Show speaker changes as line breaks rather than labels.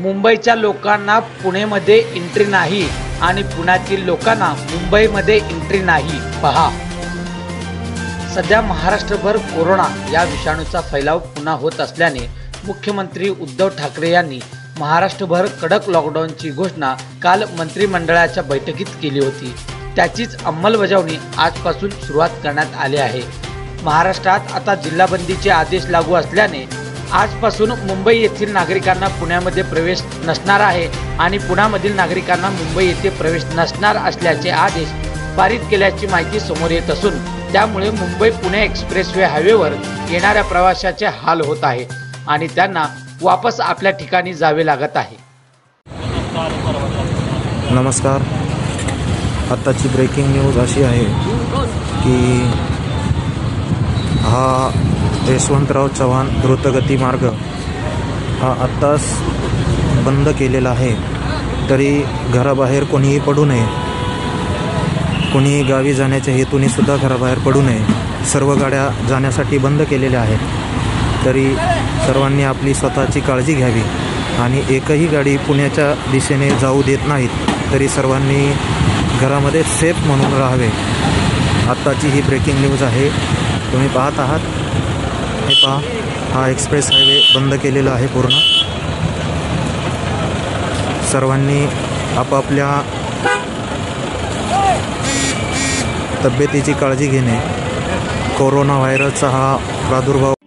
मुंबईच्या लोकांना पुणेमध्ये एंट्री नाही आणि पुण्यातील लोकांना मुंबईमध्ये एंट्री नाही। पहा, सध्या महाराष्ट्रभर कोरोना या विषाणूचा फैलाव पुन्हा होत असल्याने मुख्यमंत्री उद्धव ठाकरे यांनी महाराष्ट्रभर कडक लॉकडाऊनची घोषणा काल मंत्रिमंडळाच्या बैठकीत केली होती। त्याचीच अंमलबजावणी आजपासून सुरुवात करण्यात आली आहे। महाराष्ट्रात आता जिल्हाबंदीचे आदेश लागू असल्याने आजपासून मुंबई येथील नागरिकांना पुण्यामध्ये प्रवेश नसणार आहे आणि पुण्यामधील नागरिकांना मुंबई येथे प्रवेश नसणार असल्याचे आदेश पारित केल्याची माहिती समोर येत असून त्यामुळे मुंबई पुणे एक्सप्रेसवे हायवेवर येणाऱ्या प्रवाशांचे हाल होत आहे आणि त्यांना वापस आपल्या ठिकाणी जावे लागत आहे।
नमस्कार, आताची ब्रेकिंग न्यूज अशी आहे की हा यशवंतराव चव्हाण द्रुतगती मार्ग हा आत्ताच बंद केलेला आहे। तरी घराबाहेर कोणीही पडू नये, कोणीही गावी जाण्याच्या हेतूने सुद्धा घराबाहेर पडू नये। सर्व गाड्या जाण्यासाठी बंद केलेल्या आहेत। तरी सर्वांनी आपली स्वतःची काळजी घ्यावी आणि एकही गाडी पुण्याच्या दिशेने जाऊ देत नाहीत। तरी सर्वांनी घरामध्ये सेफ म्हणून राहावे। आत्ताची ही ब्रेकिंग न्यूज आहे, तुम्ही पाहत आहात। हे पहा, हा एक्सप्रेस हायवे बंद केलेला आहे पूर्ण। सर्वांनी आपापल्या तब्येतीची काळजी घेणे, कोरोना व्हायरसचा हा प्रादुर्भाव